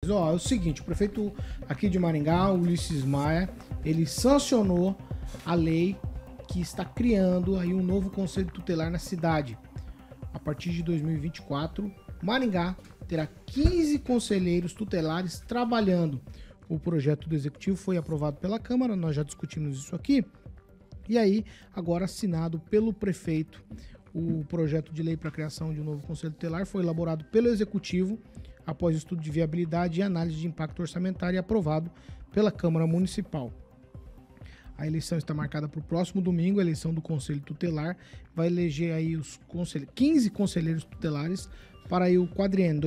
Ó, é o seguinte, o prefeito aqui de Maringá, Ulisses Maia, ele sancionou a lei que está criando aí um novo conselho tutelar na cidade. A partir de 2024, Maringá terá 15 conselheiros tutelares trabalhando. O projeto do Executivo foi aprovado pela Câmara, nós já discutimos isso aqui. E aí, agora assinado pelo prefeito, o projeto de lei para a criação de um novo conselho tutelar foi elaborado pelo Executivo, após estudo de viabilidade e análise de impacto orçamentário e aprovado pela Câmara Municipal. A eleição está marcada para o próximo domingo, a eleição do Conselho Tutelar. Vai eleger aí os 15 conselheiros tutelares para aí o quadriênio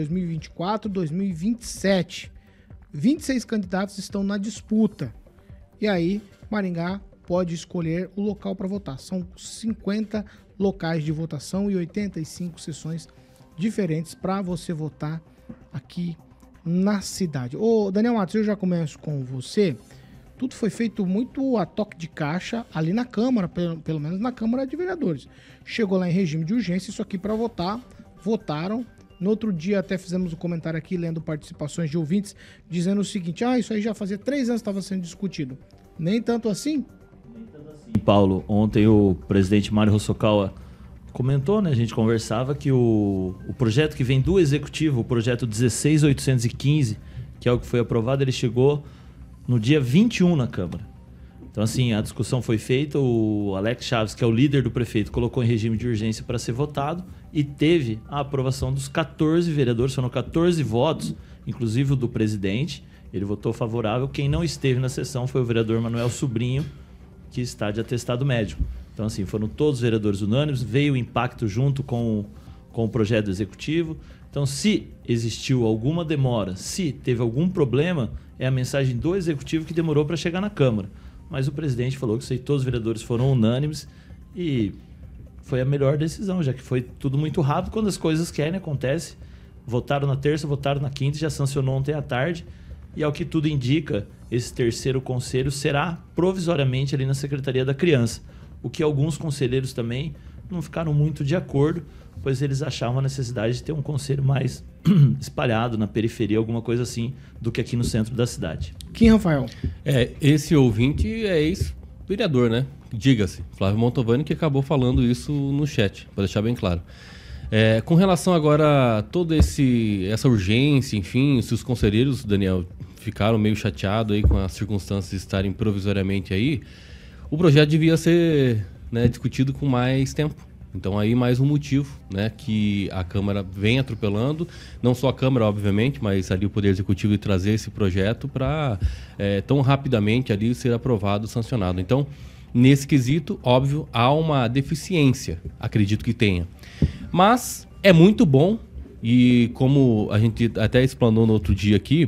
2024-2027. 26 candidatos estão na disputa. E aí, Maringá pode escolher o local para votar. São 50 locais de votação e 85 sessões diferentes para você votar aqui na cidade. Ô, Daniel Matos, eu já começo com você. Tudo foi feito muito a toque de caixa ali na Câmara, pelo menos na Câmara de Vereadores. Chegou lá em regime de urgência, isso aqui para votar, votaram. No outro dia até fizemos um comentário aqui, lendo participações de ouvintes, dizendo o seguinte, isso aí já fazia 3 anos que estava sendo discutido. Nem tanto assim? Nem tanto assim, Paulo. Ontem o presidente Mário Hosokawa comentou, né? A gente conversava que o projeto que vem do Executivo, o projeto 16815, que é o que foi aprovado, ele chegou no dia 21 na Câmara. Então, assim, a discussão foi feita, o Alex Chaves, que é o líder do prefeito, colocou em regime de urgência para ser votado e teve a aprovação dos 14 vereadores, foram 14 votos, inclusive o do presidente, ele votou favorável. Quem não esteve na sessão foi o vereador Manuel Sobrinho, que está de atestado médico. Então, assim, foram todos os vereadores unânimes, veio o impacto junto com o projeto do Executivo. Então, se existiu alguma demora, se teve algum problema, é a mensagem do Executivo que demorou para chegar na Câmara. Mas o presidente falou que todos os vereadores foram unânimes e foi a melhor decisão, já que foi tudo muito rápido. Quando as coisas querem, acontece. Votaram na terça, votaram na quinta, já sancionou ontem à tarde. E ao que tudo indica, esse terceiro conselho será provisoriamente ali na Secretaria da Criança. O que alguns conselheiros também não ficaram muito de acordo, pois eles achavam a necessidade de ter um conselho mais espalhado na periferia, alguma coisa assim, do que aqui no centro da cidade. Quem, Rafael? Esse ouvinte é ex-vereador, né? Diga-se, Flávio Montovani, que acabou falando isso no chat, para deixar bem claro. Com relação agora a toda essa urgência, enfim, se os conselheiros, Daniel, ficaram meio chateados aí com as circunstâncias estarem provisoriamente aí, o projeto devia ser, né, discutido com mais tempo. Então aí mais um motivo, né, que a Câmara vem atropelando, não só a Câmara, obviamente, mas ali o Poder Executivo de trazer esse projeto para tão rapidamente ali ser aprovado, sancionado. Então, nesse quesito, óbvio, há uma deficiência, acredito que tenha. Mas é muito bom, e como a gente até explanou no outro dia aqui,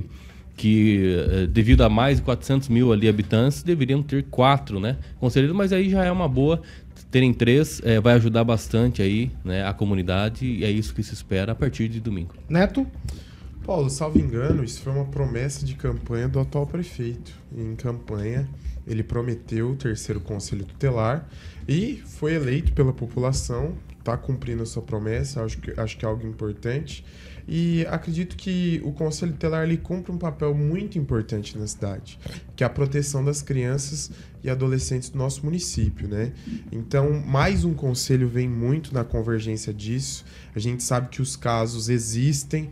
que devido a mais de 400 mil ali habitantes, deveriam ter 4, né, conselheiros, mas aí já é uma boa. Terem 3 vai ajudar bastante aí, né, a comunidade, e é isso que se espera a partir de domingo. Neto? Paulo, salvo engano, isso foi uma promessa de campanha do atual prefeito. Em campanha, ele prometeu o terceiro conselho tutelar e foi eleito pela população, está cumprindo a sua promessa, acho que é algo importante. E acredito que o Conselho Tutelar ele cumpre um papel muito importante na cidade, que é a proteção das crianças e adolescentes do nosso município, né? Então, mais um conselho vem muito na convergência disso. A gente sabe que os casos existem,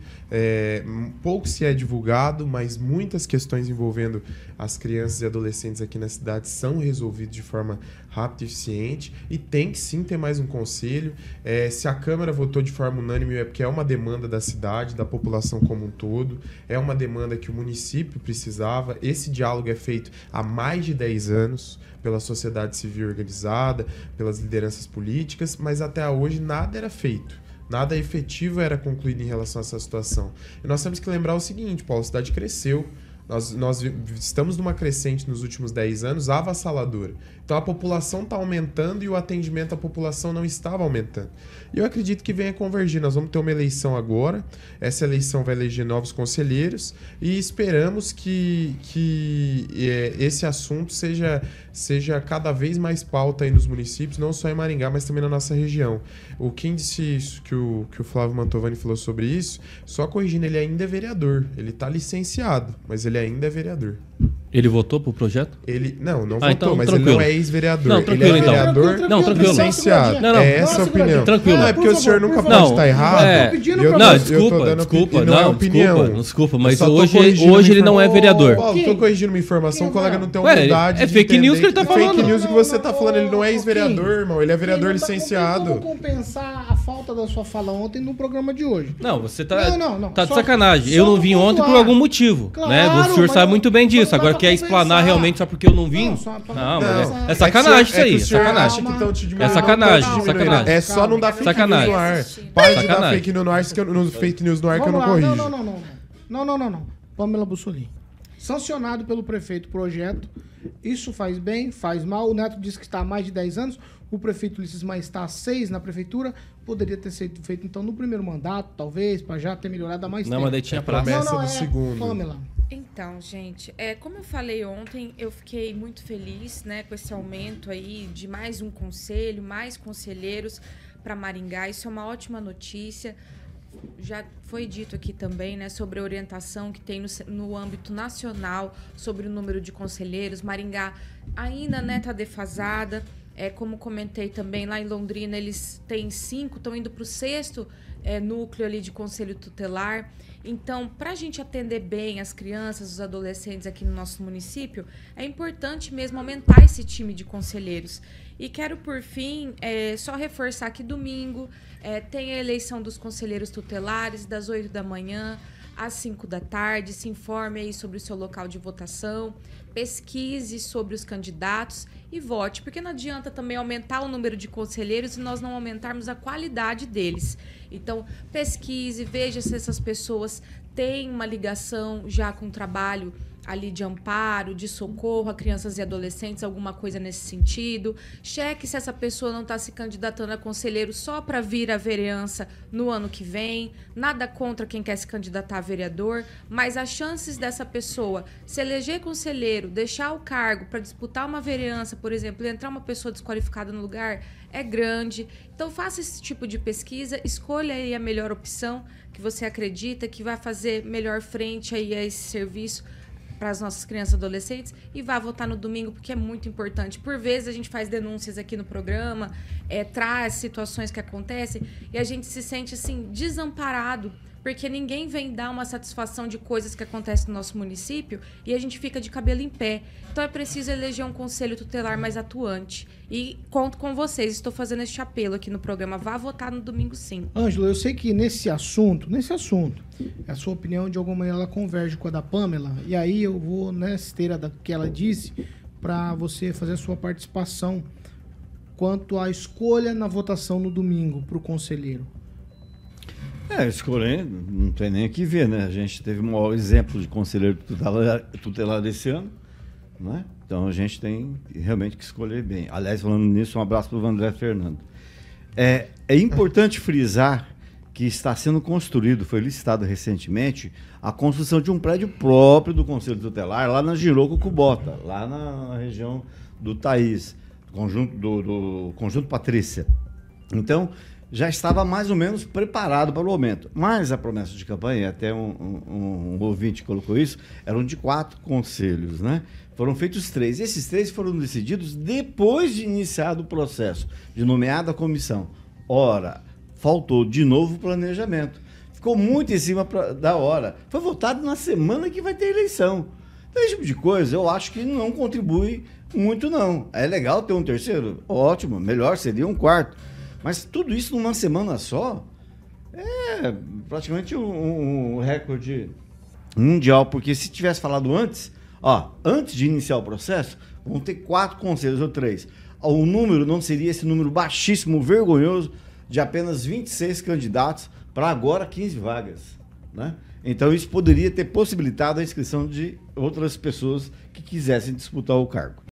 pouco se é divulgado, mas muitas questões envolvendo as crianças e adolescentes aqui na cidade são resolvidas de forma rápida e eficiente, e tem que sim ter mais um conselho. Se a Câmara votou de forma unânime é porque é uma demanda da cidade, da população como um todo, é uma demanda que o município precisava. Esse diálogo é feito há mais de 10 anos pela sociedade civil organizada, pelas lideranças políticas, mas até hoje nada era feito. Nada efetivo era concluído em relação a essa situação. E nós temos que lembrar o seguinte, Paulo, a cidade cresceu. Nós estamos numa crescente nos últimos 10 anos avassaladora. Então a população está aumentando e o atendimento à população não estava aumentando. E eu acredito que venha convergir. Nós vamos ter uma eleição agora. Essa eleição vai eleger novos conselheiros e esperamos que esse assunto seja cada vez mais pauta aí nos municípios, não só em Maringá, mas também na nossa região. O que disse isso, que o Flávio Mantovani falou sobre isso, só corrigindo, ele ainda é vereador. Ele está licenciado, mas ele ainda é vereador. Ele votou pro projeto? Ele não votou, então, mas tranquilo. ele não é ex-vereador. Não, Ele tranquilo, é então. vereador Tranquilo. licenciado. Não, é essa a opinião. Tranquilo. Não, é porque o senhor nunca pode estar errado. Desculpa, não é opinião. Desculpa, mas Eu só tô hoje corrigindo ele não é vereador. Paulo, tô corrigindo uma informação, o colega não tem Ué, humildade é de fake news entender que ele tá falando. Fake news que você tá falando, ele não é ex-vereador, irmão, ele é vereador Não licenciado. Como compensar a falta da sua fala ontem no programa de hoje? Não, você tá, Não. tá de Só- sacanagem. só Eu não pra vim ontem por pontuar. algum motivo, Claro, né? O senhor mas sabe muito bem disso. não dá Agora pra quer compensar. explanar realmente só porque eu não vim? Não, só pra Não, compensar. mas é sacanagem isso aí, É que o senhor sacanagem. acha que estão te diminuindo. É sacanagem, não pode diminuir. sacanagem. É só não dar fake Sacanagem. news no ar. Pare de dar Sacanagem. fake news no ar, fake news no ar que eu Vamos não lá. corrijo. Não. Pamela Bussolini. Sancionado pelo prefeito o projeto. Isso faz bem, faz mal. O Neto disse que está há mais de 10 anos. O prefeito Ulisses Maia está há 6 na prefeitura. Poderia ter sido feito, então, no primeiro mandato, talvez, para já ter melhorado há mais tempo. Não, mas daí tinha prazo. promessa do segundo. Pamela. Então, gente, como eu falei ontem, eu fiquei muito feliz, né, com esse aumento aí de mais um conselho, mais conselheiros para Maringá. Isso é uma ótima notícia. Já foi dito aqui também, né, sobre a orientação que tem no âmbito nacional sobre o número de conselheiros. Maringá ainda, né, tá defasada. Como comentei também, lá em Londrina eles têm 5, estão indo para o 6º núcleo ali de conselho tutelar. Então, para a gente atender bem as crianças, os adolescentes aqui no nosso município, é importante mesmo aumentar esse time de conselheiros. E quero, por fim, só reforçar que domingo tem a eleição dos conselheiros tutelares, das 8 da manhã às 5 da tarde. Se informe aí sobre o seu local de votação, pesquise sobre os candidatos e vote, porque não adianta também aumentar o número de conselheiros e nós não aumentarmos a qualidade deles. Então, pesquise, veja se essas pessoas têm uma ligação já com o trabalho ali de amparo, de socorro a crianças e adolescentes, alguma coisa nesse sentido. Cheque se essa pessoa não está se candidatando a conselheiro só para vir à vereança no ano que vem. Nada contra quem quer se candidatar a vereador, mas as chances dessa pessoa se eleger conselheiro, deixar o cargo para disputar uma vereança, por exemplo, e entrar uma pessoa desqualificada no lugar, é grande. Então faça esse tipo de pesquisa, escolha aí a melhor opção que você acredita que vai fazer melhor frente aí a esse serviço para as nossas crianças e adolescentes, e vá votar no domingo, porque é muito importante. Por vezes a gente faz denúncias aqui no programa, traz situações que acontecem e a gente se sente assim desamparado, porque ninguém vem dar uma satisfação de coisas que acontecem no nosso município e a gente fica de cabelo em pé. Então é preciso eleger um conselho tutelar mais atuante. E conto com vocês, estou fazendo esse apelo aqui no programa. Vá votar no domingo, sim. Ângelo, eu sei que nesse assunto, a sua opinião de alguma maneira ela converge com a da Pamela, e aí eu vou nessa esteira da que ela disse para você fazer a sua participação quanto à escolha na votação no domingo para o conselheiro. Escolher, não tem nem o que ver, né? A gente teve um maior exemplo de conselheiro tutelar desse ano, né? Então a gente tem realmente que escolher bem. Aliás, falando nisso, um abraço para o André Fernando. É importante frisar que está sendo construído, foi licitado recentemente, a construção de um prédio próprio do Conselho Tutelar, lá na Giroco Cubota, lá na região do Thaís, do Conjunto Patrícia. Então, já estava mais ou menos preparado para o momento. Mas a promessa de campanha, até um ouvinte colocou isso, eram de 4 conselhos, né? Foram feitos 3. Esses 3 foram decididos depois de iniciado o processo, de nomeada a comissão. Ora, faltou de novo o planejamento. Ficou muito em cima da hora. Foi votado na semana que vai ter eleição. Então, esse tipo de coisa, eu acho que não contribui muito, não. É legal ter um terceiro? Ótimo, melhor seria um 4º. Mas tudo isso numa semana só é praticamente um recorde mundial, porque se tivesse falado antes, antes de iniciar o processo, vão ter 4 conselhos ou 3. O número não seria esse número baixíssimo, vergonhoso, de apenas 26 candidatos para agora 15 vagas. né? Então isso poderia ter possibilitado a inscrição de outras pessoas que quisessem disputar o cargo.